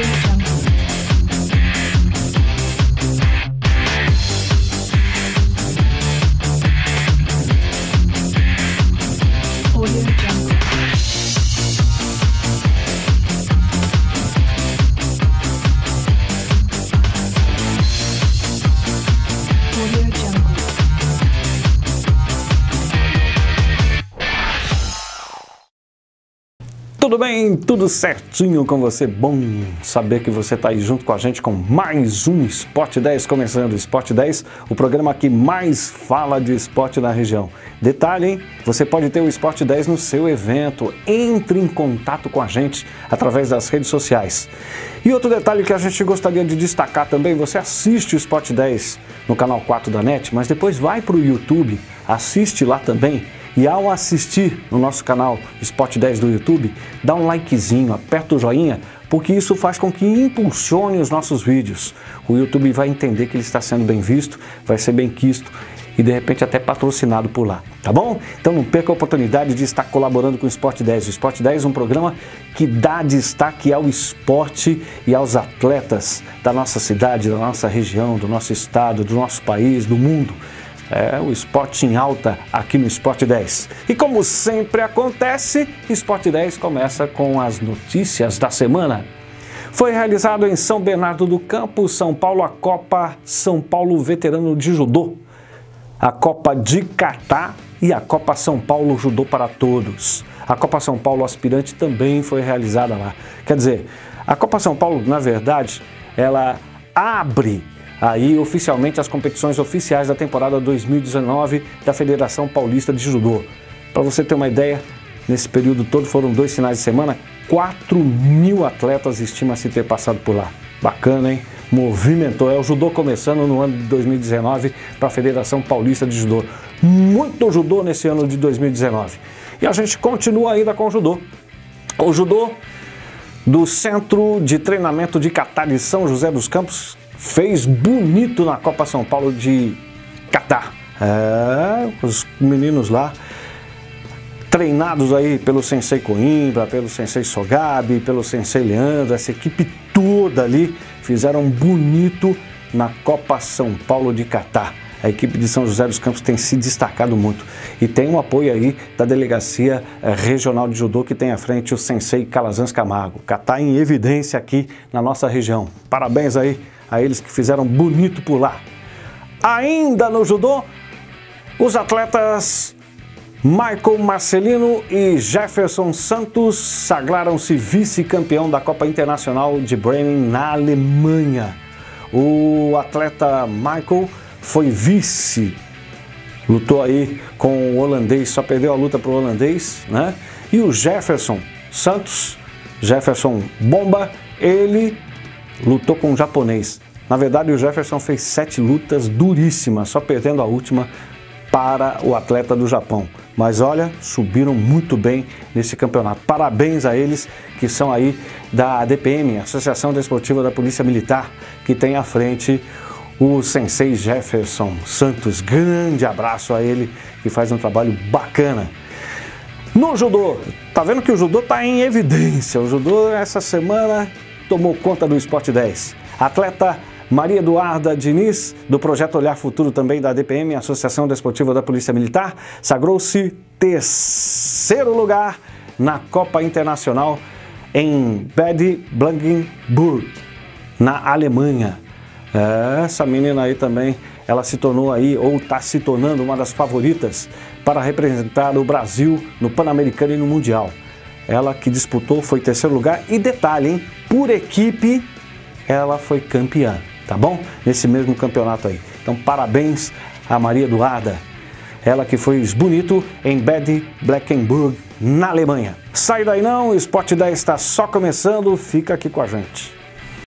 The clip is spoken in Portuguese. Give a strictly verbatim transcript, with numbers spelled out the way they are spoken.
Tudo bem? Tudo certinho com você? Bom saber que você está aí junto com a gente com mais um Sport dez começando. Sport dez, o programa que mais fala de esporte na região. Detalhe, hein? Você pode ter o Sport dez no seu evento. Entre em contato com a gente através das redes sociais. E outro detalhe que a gente gostaria de destacar também, você assiste o Sport dez no canal quatro da NET, mas depois vai para o YouTube, assiste lá também. E ao assistir no nosso canal Sport dez do YouTube, dá um likezinho, aperta o joinha, porque isso faz com que impulsione os nossos vídeos. O YouTube vai entender que ele está sendo bem visto, vai ser bem quisto e de repente até patrocinado por lá, tá bom? Então não perca a oportunidade de estar colaborando com o Sport dez. O Sport dez é um programa que dá destaque ao esporte e aos atletas da nossa cidade, da nossa região, do nosso estado, do nosso país, do mundo. É o esporte em alta aqui no Sport dez. E como sempre acontece, Sport dez começa com as notícias da semana. Foi realizado em São Bernardo do Campo, São Paulo, a Copa São Paulo Veterano de Judô, a Copa de Catar e a Copa São Paulo Judô para Todos. A Copa São Paulo Aspirante também foi realizada lá. Quer dizer, a Copa São Paulo, na verdade, ela abre aí oficialmente as competições oficiais da temporada dois mil e dezenove da Federação Paulista de Judô. Para você ter uma ideia, nesse período todo foram dois finais de semana, quatro mil atletas estima-se ter passado por lá. Bacana, hein? Movimentou, é o judô começando no ano de dois mil e dezenove para a Federação Paulista de Judô. Muito judô nesse ano de dois mil e dezenove. E a gente continua ainda com o judô. O judô do Centro de Treinamento de Catar de São José dos Campos fez bonito na Copa São Paulo de Catar. É, os meninos lá, treinados aí pelo Sensei Coimbra, pelo Sensei Sogabi, pelo Sensei Leandro, essa equipe toda ali, fizeram bonito na Copa São Paulo de Catar. A equipe de São José dos Campos tem se destacado muito e tem um apoio aí da Delegacia Regional de Judô que tem à frente o Sensei Calazans Camargo. Catar em evidência aqui na nossa região. Parabéns aí a eles que fizeram bonito por lá. Ainda no judô, os atletas Michael Marcelino e Jefferson Santos sagraram-se vice-campeão da Copa Internacional de Bremen na Alemanha. O atleta Michael foi vice, lutou aí com o holandês, só perdeu a luta para o holandês, né? E o Jefferson Santos, Jefferson Bomba, ele lutou com o japonês. Na verdade, o Jefferson fez sete lutas duríssimas, só perdendo a última para o atleta do Japão. Mas olha, subiram muito bem nesse campeonato. Parabéns a eles que são aí da A D P M, Associação Desportiva da Polícia Militar, que tem à frente o Sensei Jefferson Santos. Grande abraço a ele, que faz um trabalho bacana. No judô, tá vendo que o judô tá em evidência. O judô essa semana tomou conta do Sport dez. Atleta Maria Eduarda Diniz, do Projeto Olhar Futuro também da A D P M, Associação Desportiva da Polícia Militar, sagrou-se terceiro lugar na Copa Internacional em Bad Blankenburg, na Alemanha. Essa menina aí também, ela se tornou aí, ou está se tornando uma das favoritas para representar o Brasil no Pan-Americano e no Mundial. Ela que disputou foi terceiro lugar e detalhe, hein, por equipe ela foi campeã, tá bom? Nesse mesmo campeonato aí. Então parabéns a Maria Eduarda, ela que foi bonito em Bad Blankenburg, na Alemanha. Sai daí não, o Sport dez está só começando, fica aqui com a gente.